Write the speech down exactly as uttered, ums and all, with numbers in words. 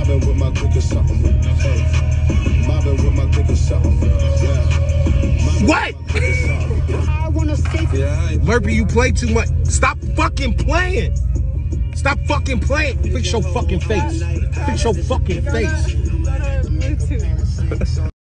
Mobbing with my click or something. Hey. Mobbing with my click or something. Yeah. What? I wanna say yeah. Murphy, you play too much. Stop fucking playing. Stop fucking playing. Fix your fucking face. Fix your fucking face.